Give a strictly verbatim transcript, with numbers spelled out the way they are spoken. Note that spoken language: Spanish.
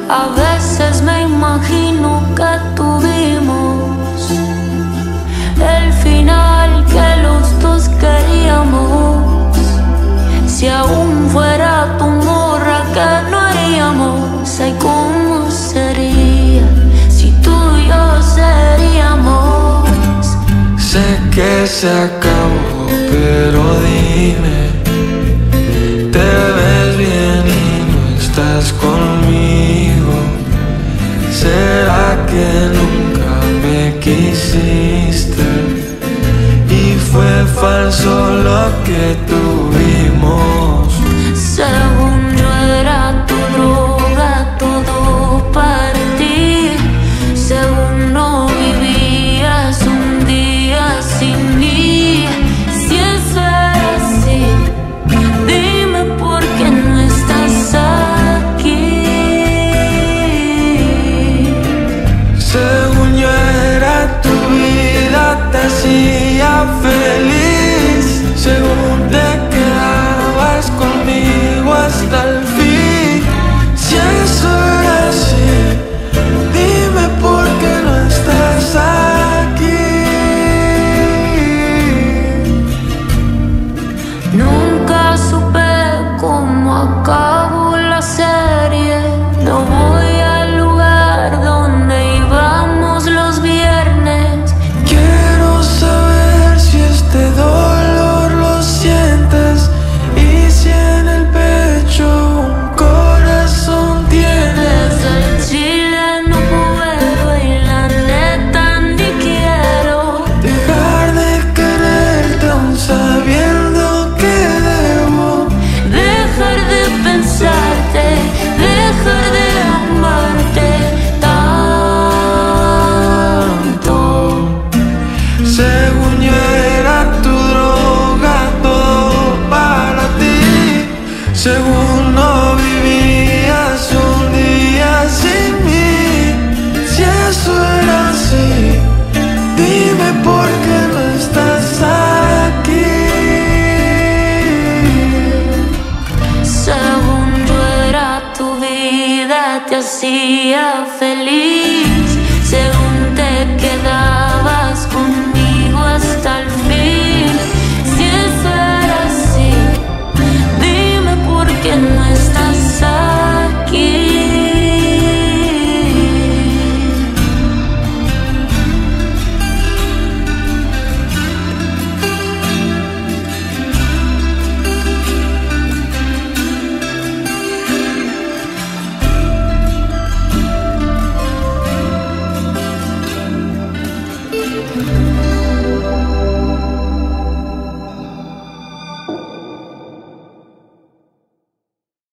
A veces me imagino que tuvimos el final que los dos queríamos. Si aún fuera tu morra, ¿qué no haríamos? Ay, ¿cómo sería si tú y yo seríamos? Sé que se acabó, pero dime, te ves bien y no estás conmigo. ¿Será que nunca me quisiste y fue falso lo que tuvimos? Según yo era tu droga, todo para ti. Según no vivías un día sin mí. Si eso era así, dime por qué no estás aquí. Según yo era tu vida, te hacía feliz. Según te quedabas conmigo hasta el fin. Si eso era así, dime por qué no estás aquí. Nunca supe cómo acabó la serie. No voy al lugar donde íbamos los viernes. Quiero saber si este dolor lo sientes y si en el pecho un corazón tienes. Desde el Chile no puedo y la neta ni quiero Dejar de quererte aún sabiendo que debo. dejar de pensarte, dejar de amarte tanto. Según yo era tu droga, todo para ti. Según no vivías un día sin mí. Si eso era así, dime por qué no estás aquí. Según yo era tu vida, te hacía feliz.